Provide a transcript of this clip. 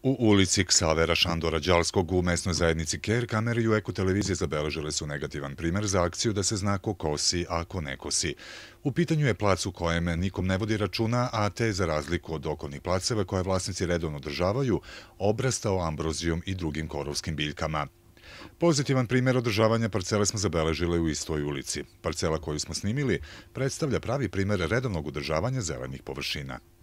U ulici Ksavera Šandora Đalskog u mesnoj zajednici Ker kamere u Eko televizije zabeležile su negativan primer za akciju da se zna ko kosi, a ko ne kosi. U pitanju je plac u kojem nikom ne vodi računa, a te, za razliku od okolnih placeva koje vlasnici redovno održavaju, obrastao ambrozijom i drugim korovskim biljkama. Pozitivan primer održavanja parcele smo zabeležili u istoj ulici. Parcela koju smo snimili predstavlja pravi primer redovnog održavanja zelenih površina.